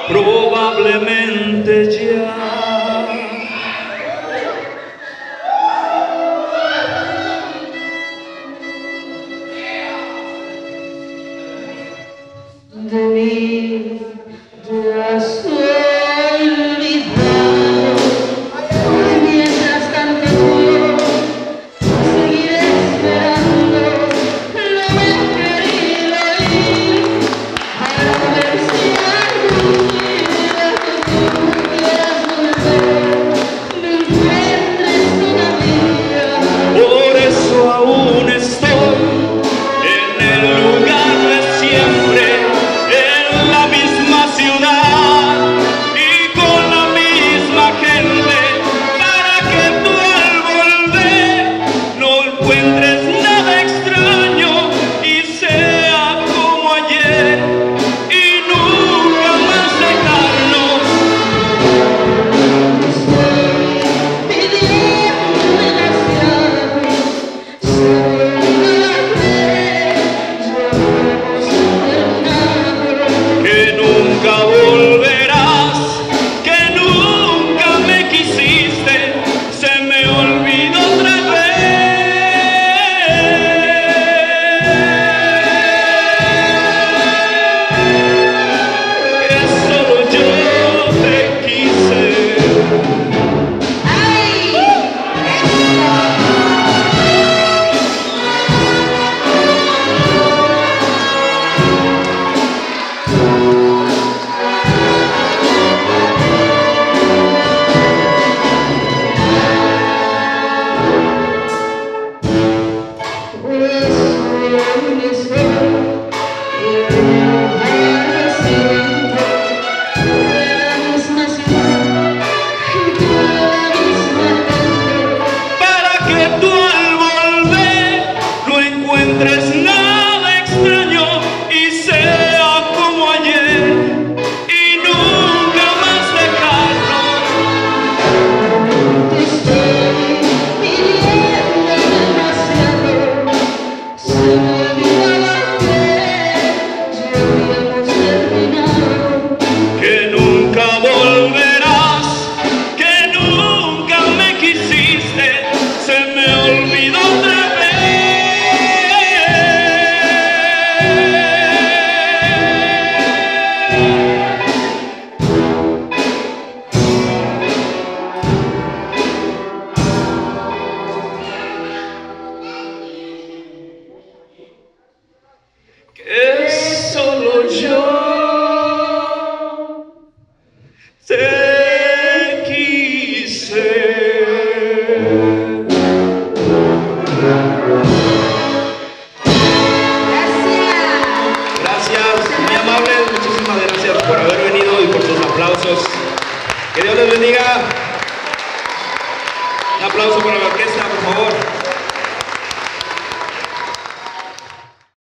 probablemente ya. Debí de has olvidado, mientras tanto yo seguiré esperando. No me he querido ir para ver si algún día que tú quieras volver me encuentres todavía. Por eso aún estoy en el lugar de siempre, en la misma ciudad y con la misma gente, para que tú al volver no encuentres nada extraño y sea como ayer y nunca más dejarnos. Que nunca volverás, que nunca me quisiste, se me olvidó otra vez, que solo yo te quise. Encuentres nada extraño y sea como ayer y nunca más dejarnos. Te estoy pidiendo demasiado, se me olvidaba que ya habíamos terminado. Que nunca volverás, que nunca me quisiste, se me olvidó otra vez. Que solo yo te quise. Gracias, muy amables, muchísimas gracias por haber venido y por sus aplausos. Que Dios les bendiga. Un aplauso para la orquesta, por favor.